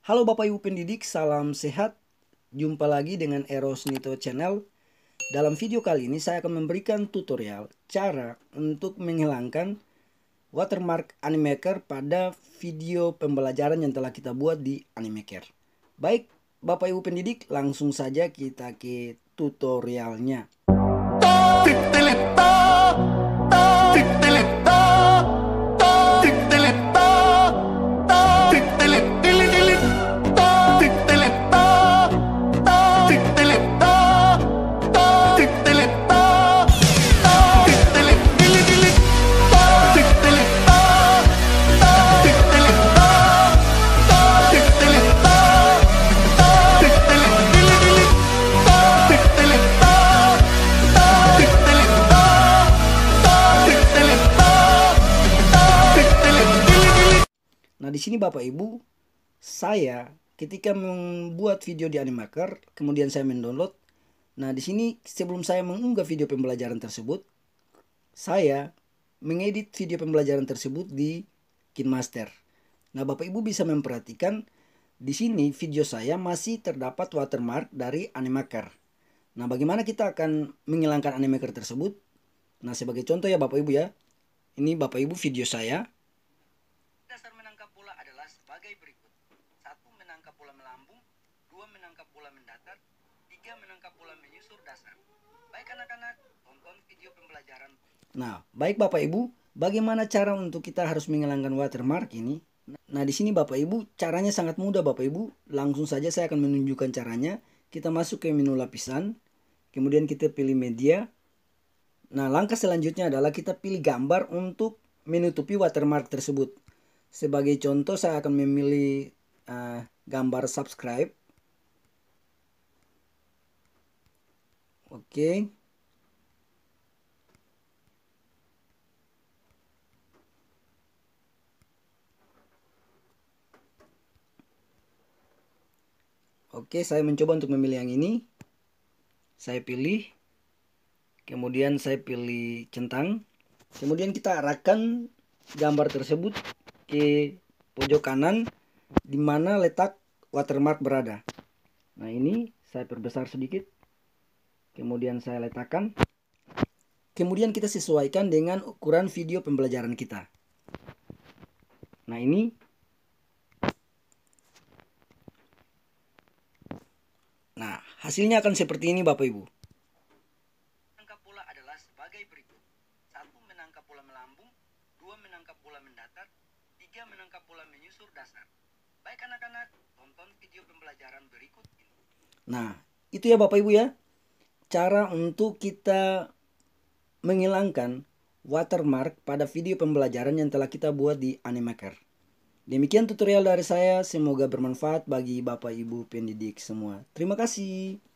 Halo Bapak Ibu pendidik, salam sehat. Jumpa lagi dengan Eros Nito Channel. Dalam video kali ini saya akan memberikan tutorial cara untuk menghilangkan watermark Animaker pada video pembelajaran yang telah kita buat di Animaker. Baik, Bapak Ibu pendidik, langsung saja kita ke tutorialnya. Nah, di sini Bapak Ibu, saya ketika membuat video di Animaker, kemudian saya mendownload. Nah, di sini sebelum saya mengunggah video pembelajaran tersebut, saya mengedit video pembelajaran tersebut di KineMaster. Nah, Bapak Ibu bisa memperhatikan di sini video saya masih terdapat watermark dari Animaker. Nah, bagaimana kita akan menghilangkan Animaker tersebut? Nah, sebagai contoh ya Bapak Ibu ya. Ini Bapak Ibu video saya. Dasar menangkap bola adalah sebagai berikut. 1. Menangkap bola melambung. 2. Menangkap bola mendatar. 3. Menangkap bola menyusur dasar. Baik anak-anak, tonton video pembelajaran. Nah, baik Bapak Ibu, bagaimana cara untuk kita harus menghilangkan watermark ini? Nah, di sini Bapak Ibu, caranya sangat mudah Bapak Ibu. Langsung saja saya akan menunjukkan caranya. Kita masuk ke menu lapisan. Kemudian kita pilih media. Nah, langkah selanjutnya adalah kita pilih gambar untuk menutupi watermark tersebut. Sebagai contoh saya akan memilih gambar subscribe. Oke. Oke, saya mencoba untuk memilih yang ini. Saya pilih. Kemudian saya pilih centang. Kemudian kita arahkan gambar tersebut ke pojok kanan di mana letak watermark berada. Nah, ini saya perbesar sedikit. Kemudian saya letakkan. Kemudian kita sesuaikan dengan ukuran video pembelajaran kita. Nah, ini. Nah, hasilnya akan seperti ini Bapak Ibu. Menangkap bola adalah sebagai berikut. 1. Menangkap bola melambung. 2. Menangkap bola mendatar. 3. Menangkap bola menyusur dasar. Baik anak-anak, tonton video pembelajaran berikut ini. Nah, itu ya Bapak Ibu ya. Cara untuk kita menghilangkan watermark pada video pembelajaran yang telah kita buat di Animaker. Demikian tutorial dari saya, semoga bermanfaat bagi Bapak Ibu pendidik semua. Terima kasih.